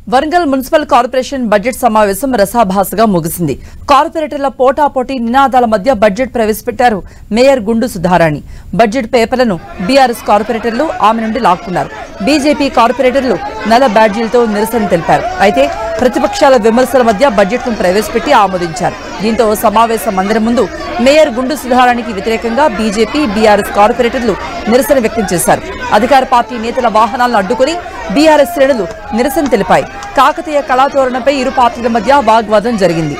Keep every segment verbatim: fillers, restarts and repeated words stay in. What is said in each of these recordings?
Warangal municipal corporation budget సమావేశం రసాభాసగా ముగిసింది. కార్పొరేటర్ల పోటాపోటీ నినాదాల మధ్య బడ్జెట్ ప్రవేశపెట్టారు మేయర్ గుండు సుధారాణి. బడ్జెట్ పేపర్లను బీఆర్ఎస్ కార్పొరేటర్లు ఆమె నుండి లాక్కున్నారు. బీజేపీ కార్పొరేటర్లు నల్ల బ్యాడ్జీలతో నిరసన తెలిపారు. అయితే ప్రతిపక్షాల విమర్శల మధ్య బడ్జెట్ ను ప్రవేశపెట్టి ఆమోదించారు. దీంతో సమావేశ మందిరం ముందు మేయర్ గుండు సుధారానికి వ్యతిరేకంగా బీజేపీ బీఆర్ఎస్ కార్పొరేటర్లు నిరసన వ్యక్తం చేశారు. అధికార పార్టీ నేతల వాహనాలను అడ్డుకుని బీఆర్ఎస్ శ్రేణులు నిరసన తెలిపాయి. కాకతీయ కళాతోరణంపై ఇరు పార్టీల మధ్య వాగ్వాదం జరిగింది.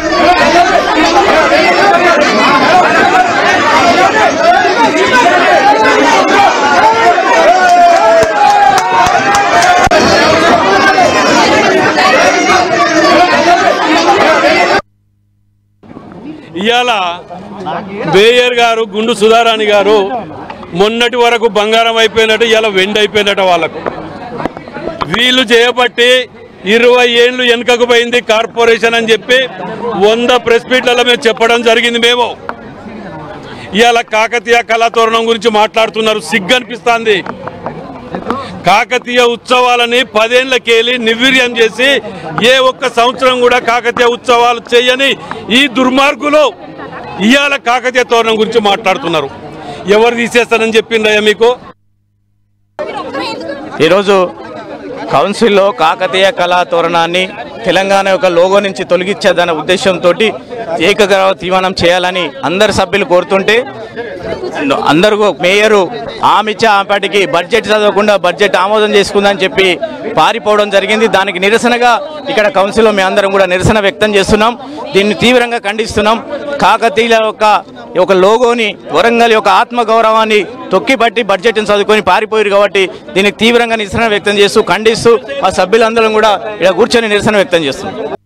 ఇవాళ మేయర్ గారు గుండు సుధారాణి గారు మొన్నటి వరకు బంగారం అయిపోయినట్టు ఇలా వెండి అయిపోయినట్టు వాళ్ళకు వీళ్ళు చేయబట్టి ఇరవై ఏళ్ళు వెనుకకు పోయింది కార్పొరేషన్ అని చెప్పి వంద ప్రెస్ మీట్లలో మేము చెప్పడం జరిగింది. మేము ఇవాళ కాకతీయ కళాతోరణం గురించి మాట్లాడుతున్నారు. సిగ్గు అనిపిస్తుంది. కాకతీయ ఉత్సవాలని పదేళ్లకెళ్ళి నిర్వీర్యం చేసి ఏ ఒక్క సంవత్సరం కూడా కాకతీయ ఉత్సవాలు చేయని ఈ దుర్మార్గులు ఇవాళ కాకతీయ తోరణం గురించి మాట్లాడుతున్నారు. ఎవరు తీసేస్తారని చెప్పిండ్రయ్యా మీకు? ఈరోజు కౌన్సిల్లో కాకతీయ కళా తోరణాన్ని తెలంగాణ యొక్క లోగో నుంచి తొలగించేదన్న ఉద్దేశంతో ఏకగ్రీవ తీర్మానం చేయాలని అందరు సభ్యులు కోరుతుంటే అందరూ మేయరు ఆమె ఆమెపాటికి బడ్జెట్ చదవకుండా బడ్జెట్ ఆమోదం చేసుకుందని చెప్పి పారిపోవడం జరిగింది. దానికి నిరసనగా ఇక్కడ కౌన్సిల్లో మేము అందరం కూడా నిరసన వ్యక్తం చేస్తున్నాం. దీన్ని తీవ్రంగా ఖండిస్తున్నాం. కాకతీయుల యొక్క ఒక లోగోని వరంగల్ యొక్క ఆత్మగౌరవాన్ని తొక్కిపట్టి బడ్జెట్ని చదువుకొని పారిపోయారు కాబట్టి దీనికి తీవ్రంగా నిరసన వ్యక్తం చేస్తూ ఖండిస్తూ ఆ సభ్యులందరం కూడా ఇక్కడ కూర్చొని నిరసన వ్యక్తం చేస్తున్నాం.